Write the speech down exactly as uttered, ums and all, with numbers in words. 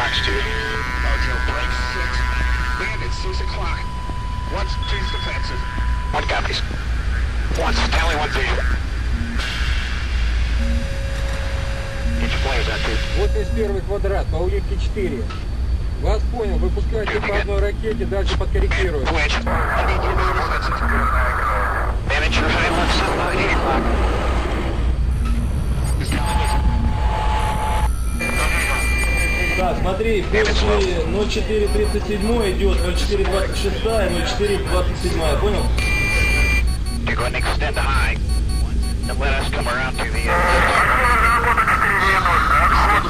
Fox two. Mojo break six. Bandit six o'clock. One change defensive. One copies. One Stanley one zero. Get your flares out too. восемьдесят первый квадрат, по улитке четыре. Вас понял, выпускайте по одной ракете, дальше подкорректируем. Bandit, you're high left south, eight o'clock. Так, смотри, после ноль четыре тридцать семь идет ноль четыре двадцать шесть, ноль четыре двадцать семь, понял? You're going to extend the high and let us come around to the end.